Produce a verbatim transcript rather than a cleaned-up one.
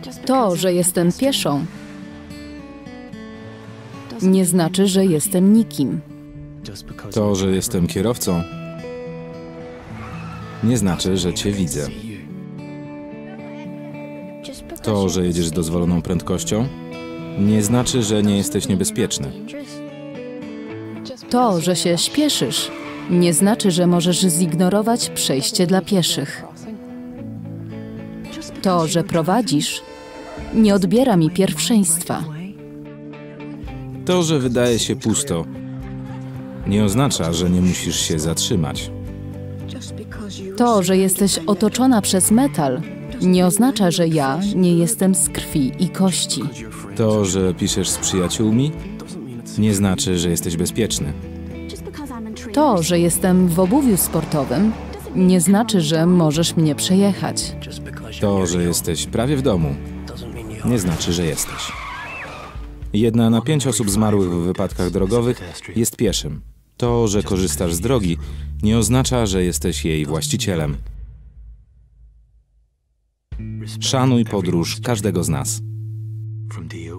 To, że jestem pieszą, nie znaczy, że jestem nikim. To, że jestem kierowcą, nie znaczy, że cię widzę. To, że jedziesz z dozwoloną prędkością, nie znaczy, że nie jesteś niebezpieczny. To, że się śpieszysz, nie znaczy, że możesz zignorować przejście dla pieszych. To, że prowadzisz, nie odbiera mi pierwszeństwa. To, że wydaje się pusto, nie oznacza, że nie musisz się zatrzymać. To, że jesteś otoczona przez metal, nie oznacza, że ja nie jestem z krwi i kości. To, że piszesz z przyjaciółmi, nie znaczy, że jesteś bezpieczny. To, że jestem w obuwiu sportowym, nie znaczy, że możesz mnie przejechać. To, że jesteś prawie w domu, nie znaczy, że jesteś. Jedna na pięć osób zmarłych w wypadkach drogowych jest pieszym. To, że korzystasz z drogi, nie oznacza, że jesteś jej właścicielem. Szanuj podróż każdego z nas.